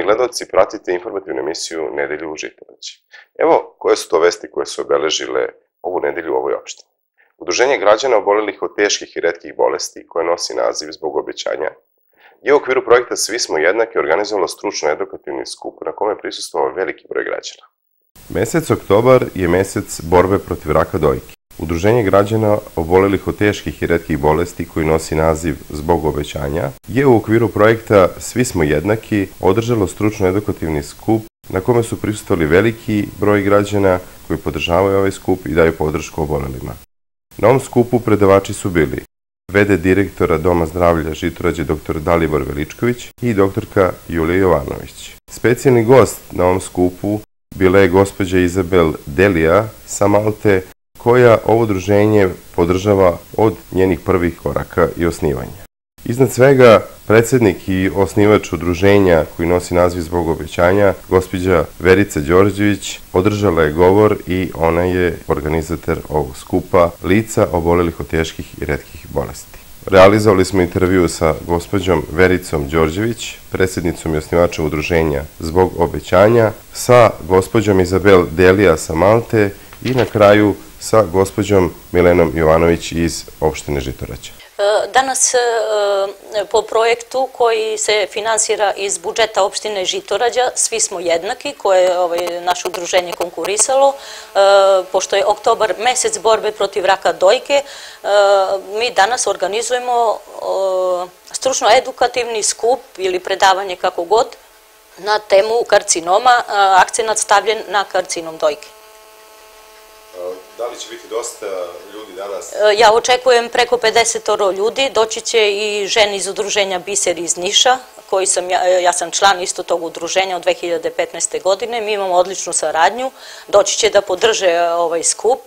gledalci, pratite informativnu emisiju Nedelju u Žitorađi. Evo, koje su to vesti koje su obeležile ovu nedelju u ovoj opštini. Udruženje građana obolelih od teških i retkih bolesti, koje nosi naziv Zbog obećanja, je u okviru projekta Svi smo jednaki organizovalo stručno-edukativni skup na kome je prisustvovao veliki broj građana. Mesec oktobar je mesec borbe protiv raka dojke. Udruženje građana obolelih od teških i retkih bolesti koji nosi naziv Zbog obećanja je u okviru projekta Svi smo jednaki održalo stručno-edukativni skup na kome su prisustvovali veliki broj građana koji podržavaju ovaj skup i daju podršku obolelima. Na ovom skupu predavači su bili v.d. direktora Doma zdravlja Žitorađe dr. Dalibor Veličković i doktorka Julija Jovanović. Specijalni gost na ovom skupu bila je gospođa Izabel Delija sa Malte, koja ovo udruženje podržava od njenih prvih koraka i osnivanja. Iznad svega, predsednik i osnivač udruženja koji nosi naziv Zbog obećanja, gospođa Verica Đorđević, održala je govor i ona je organizator ovog skupa lica obolelih od teških i retkih bolesti. Realizovali smo intervju sa gospođom Vericom Đorđević, predsednicom i osnivačem udruženja Zbog obećanja, sa gospođom Izabel Delija sa Malte i na kraju sa gospođom Milenom Jovanović iz opštine Žitorađa. Danas po projektu koji se finansira iz budžeta opštine Žitorađa Svi smo jednaki, koje je naše udruženje konkurisalo, pošto je oktobar mesec borbe protiv raka dojke, mi danas organizujemo stručno-edukativni skup ili predavanje kako god na temu karcinoma, akcenat stavljen na karcinom dojke. Da li će biti dosta ljudi danas? Ja očekujem preko 50 ljudi, doći će i žene iz udruženja Biser iz Niša, ja sam član isto tog udruženja od 2015. godine, mi imamo odličnu saradnju, doći će da podrže ovaj skup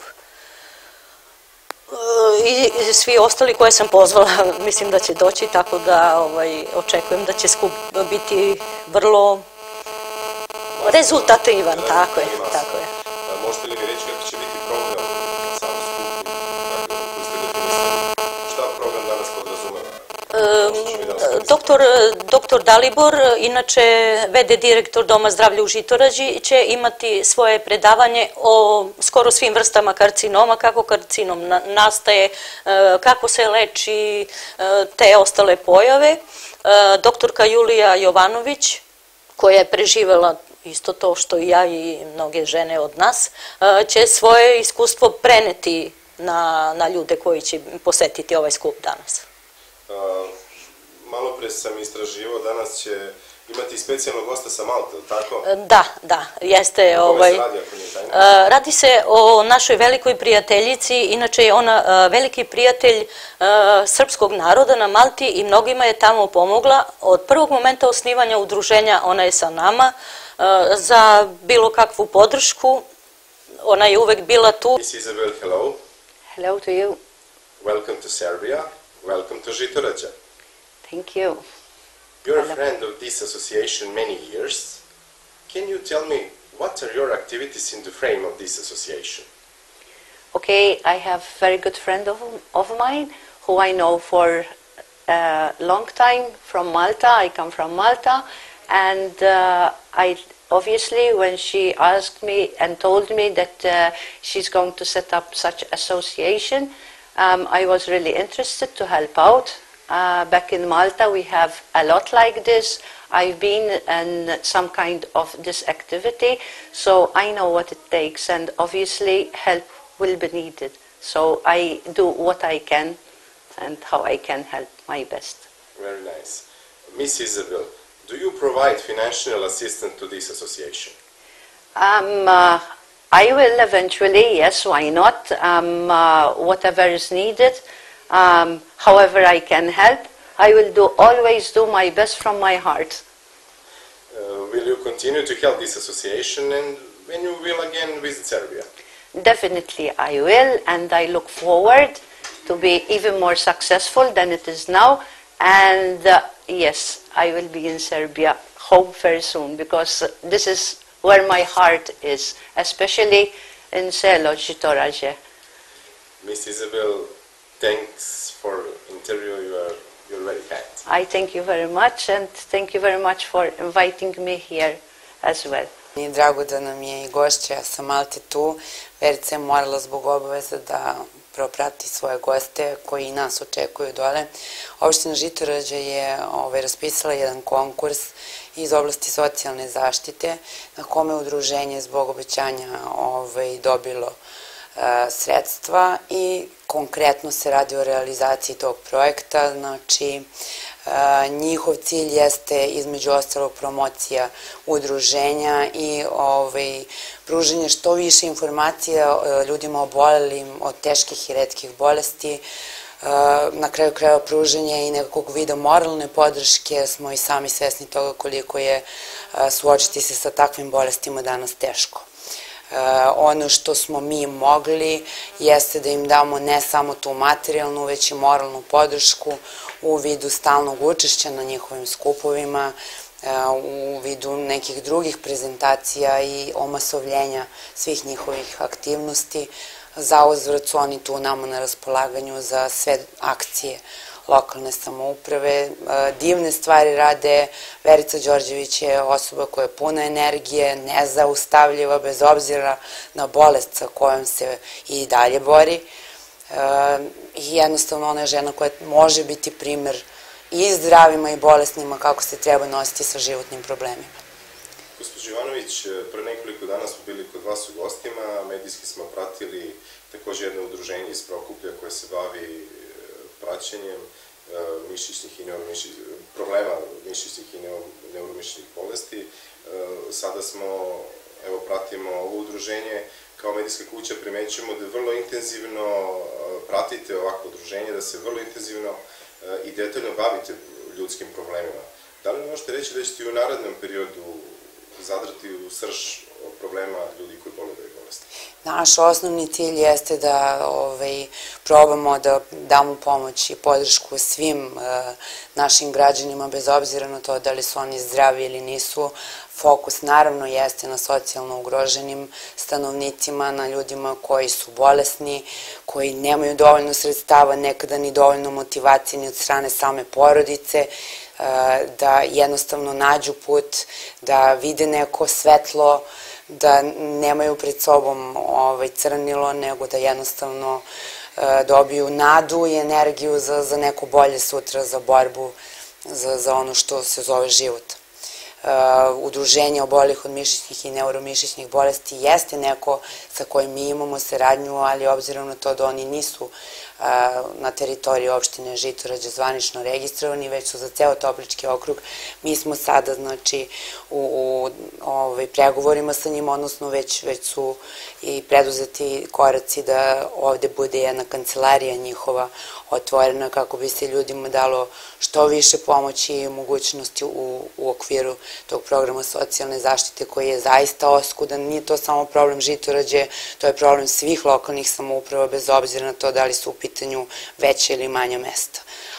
i svi ostali koje sam pozvala mislim da će doći, tako da očekujem da će skup biti vrlo rezultativan, tako je. Možete li mi reći kako će biti program na samom skupu? Šta program danas podrazumeva? Doktor Dalibor, inače v.d. direktor Doma zdravlja u Žitorađi, će imati svoje predavanje o skoro svim vrstama karcinoma, kako karcinom nastaje, kako se leči, te ostale pojave. Doktorka Julija Jovanović, koja je preživela isto to što i ja i mnoge žene od nas, će svoje iskustvo preneti na ljude koji će posetiti ovaj skup danas. Malo pre sam istraživao, danas će imati specijalnog gosta sa Malte, ili tako? Da, jeste. O kome se radi, ako nije tajna? Radi se o našoj velikoj prijateljici, inače je ona veliki prijatelj srpskog naroda na Malti i mnogima je tamo pomogla. Od prvog momenta osnivanja udruženja ona je sa nama, za bilo kakvu podršku. Ona je uvek bila tu. Miss Isabel, hello. Hello to you. Welcome to Serbia. Welcome to Žitorađa. Thank you. You're a friend of this association many years. Can you tell me what are your activities in the frame of this association? Okay, I have a very good friend of mine who I know for a long time from Malta. I come from Malta. And obviously, when she asked me and told me that she's going to set up such association, I was really interested to help out. Back in Malta, we have a lot like this. I've been in some kind of this activity, so I know what it takes, and obviously help will be needed. So I do what I can and how I can help my best. Very nice. Miss Isabel, do you provide financial assistance to this association? I will eventually, yes, why not? Whatever is needed, however I can help, I will always do my best from my heart. Will you continue to help this association and when you will again visit Serbia? Definitely I will, and I look forward to be even more successful than it is now. And yes, I will be in Serbia, hope very soon, because this is where my heart is, especially in Selo, Žitorađe. Miss Isabel, thanks for interview. You're very kind. I thank you very much, and thank you very much for inviting me here as well. Mi je drago da nam je i gošća sa Malte tu. Verica je morala zbog obaveza da proprati svoje goste koji i nas očekuju dole. Opština Žitorađe je raspisala jedan konkurs iz oblasti socijalne zaštite na kome udruženje zbog obećanja dobilo sredstva i konkretno se radi o realizaciji tog projekta. Znači, njihov cilj jeste između ostalog promocija udruženja i pruženje što više informacija ljudima obolelim od teških i retkih bolesti. Na kraju krajeva pruženje i nekakvog vida moralne podrške, smo i sami svesni toga koliko je suočiti se sa takvim bolestima danas teško. Ono što smo mi mogli jeste da im damo ne samo tu materijalnu, već i moralnu podršku u vidu stalnog učešća na njihovim skupovima, u vidu nekih drugih prezentacija i omasovljenja svih njihovih aktivnosti. Zauzvrat su oni tu nama na raspolaganju za sve akcije lokalne samouprave. Divne stvari rade. Verica Đorđević je osoba koja je puna energije, nezaustavljiva, bez obzira na bolest sa kojom se i dalje bori. I jednostavno ona je žena koja može biti primer i zdravima i bolesnima kako se treba nositi sa životnim problemima. Gospođo Ivanović, pre nekoliko dana smo bili kod vas u gostima, medijski smo pratili takođe jedno udruženje iz Prokuplja koje se bavi praćenjem mišićnih i problema mišićnih i neuromišićnih bolesti. Sada smo, evo, pratimo ovo udruženje, kao medijska kuća primećujemo da vrlo intenzivno pratite ovakvo udruženje, da se vrlo intenzivno i detaljno bavite ljudskim problemima. Da li možete reći da ćete i u narednom periodu zadrti u srž problema ljudi koji boluju od ove bolesti? Naš osnovni cilj jeste da probamo da damo pomoć i podršku svim našim građanima, bez obzira na to da li su oni zdravi ili nisu. Fokus naravno jeste na socijalno ugroženim stanovnicima, na ljudima koji su bolesni, koji nemaju dovoljno sredstava, nekada ni dovoljno motivacije ni od strane same porodice, da jednostavno nađu put, da vide neko svetlo, da nemaju pred sobom crnilo, nego da jednostavno dobiju nadu i energiju za neko bolje sutra, za borbu, za ono što se zove život. Udruženje obolelih od mišićnih i neuromišićnih bolesti jeste neko sa kojim mi imamo saradnju, ali obzirom na to da oni nisu na teritoriji opštine Žitorađe zvanično registrovani, već su za ceo Toplički okrug. Mi smo sada, znači, u pregovorima sa njima, odnosno već su i preduzeti koraci da ovde bude jedna kancelarija njihova otvorena kako bi se ljudima dalo što više pomoći i mogućnosti u okviru tog programa socijalne zaštite koji je zaista oskudan. Nije to samo problem Žitorađe, to je problem svih lokalnih samouprava, bez obzira na to da li su u pitanju veće ili manja mesta.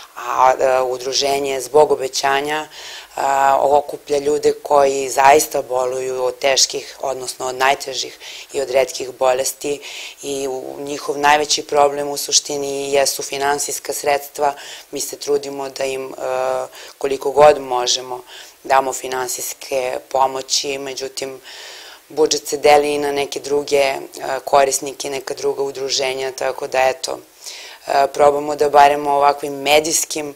A udruženje zbog obećanja okuplja ljude koji zaista boluju od teških, odnosno od najtežih i od retkih bolesti i njihov najveći problem u suštini jesu finansijska sredstva. Mi se trudimo da im koliko god možemo damo finansijske pomoći, međutim budžet se deli i na neke druge korisnike, neka druga udruženja, tako da eto, probamo da barem ovakvim medijskim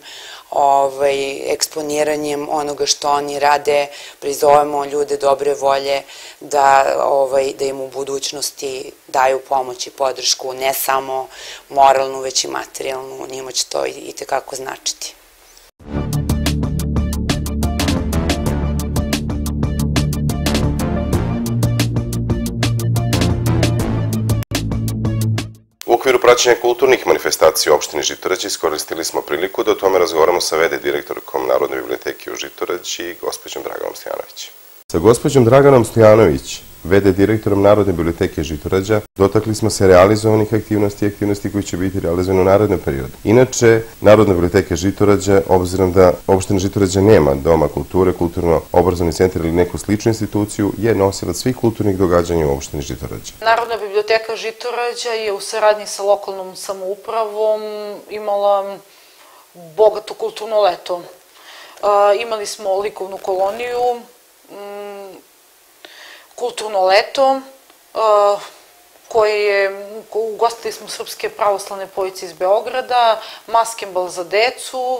eksponiranjem onoga što oni rade, prizovemo ljude dobre volje da im u budućnosti daju pomoć i podršku, ne samo moralnu, već i materijalnu. Njima će to i tekako značiti. U okviru praćenja kulturnih manifestacija u opštini Žitorađe iskoristili smo priliku da o tome razgovaramo sa v.d. direktorkom Narodne biblioteke u Žitorađi, gospođom Draganom Stojanović. Sa gospođom Draganom Stojanović, v.d. direktorom Narodne biblioteke Žitorađa, dotakli smo se realizovanih aktivnosti i aktivnosti koji će biti realizovane u narednom periodu. Inače, Narodna biblioteka Žitorađa, obzirom da opština Žitorađa nema doma kulture, kulturno-obrazovni centar ili neku sličnu instituciju, je nosilac svih kulturnih događanja u opštini Žitorađa. Narodna biblioteka Žitorađa je u saradnji sa lokalnom samoupravom imala bogato kulturno leto. Imali smo likovnu koloniju, kulturno leto, ugostili smo srpske pravoslavne pojice iz Beograda, maskembal za decu,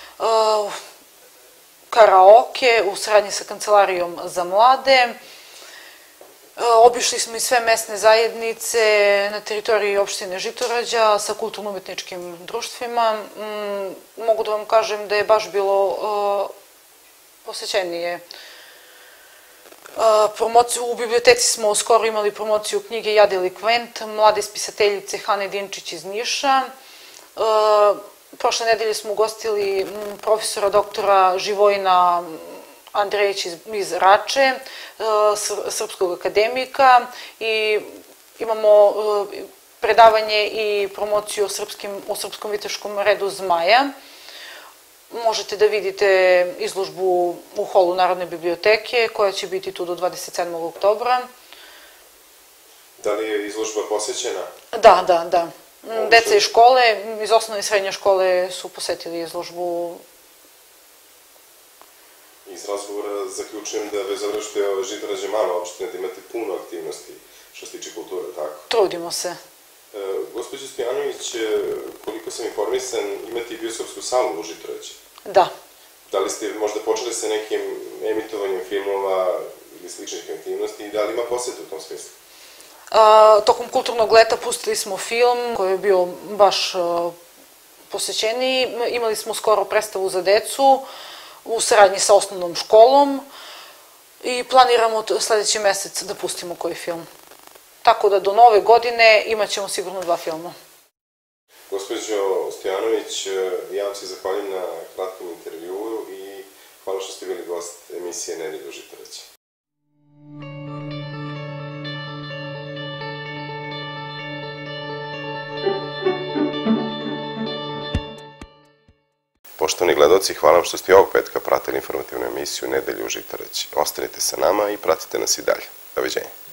karaoke u saradnji sa Kancelarijom za mlade. Obišli smo i sve mesne zajednice na teritoriji opštine Žitorađa sa kulturno-umetničkim društvima. Mogu da vam kažem da je baš bilo posećenije. U biblioteci smo skoro imali promociju knjige Ja delikvent, mlade spisateljice Hane Dinčić iz Niša. Prošle nedelje smo ugostili profesora doktora Živojina Andrejić iz Rače, srpskog akademika, i imamo predavanje i promociju o srpskom viteškom redu Zmaja. Možete da vidite izložbu u holu Narodne biblioteke, koja će biti tu do 27. oktobra. Da li je izložba posjećena? Da. Deca iz škole, iz osnovne i srednje škole su posetili izložbu. Iz razgovora zaključujem da, bez obzira što je Žitorađe mala opština, da imate puno aktivnosti što se tiče kulture, tako? Trudimo se. Gospođo Stojanović, koliko sam informisan, imate i bioskopsku salu u Žitorađe. Da. Da li ste možda počeli sa nekim emitovanjem filmova ili sličnih aktivnosti i da li ima posete u tom smislu? Tokom kulturnog leta pustili smo film koji je bio baš posećeniji. Imali smo skoro predstavu za decu u saradnji sa osnovnom školom i planiramo sledeći mesec da pustimo koji film. Tako da do nove godine imat ćemo sigurno 2 filma. Gospođo Stojanović, ja vam se zahvaljujem na kratkom intervjuu i hvala što ste bili gost emisije Nedelje u Žitorađe. Poštovani gledaoci, hvala vam što ste ovog petka pratili informativnu emisiju Nedelje u Žitorađe. Ostanite sa nama i pratite nas i dalje. Doviđenja.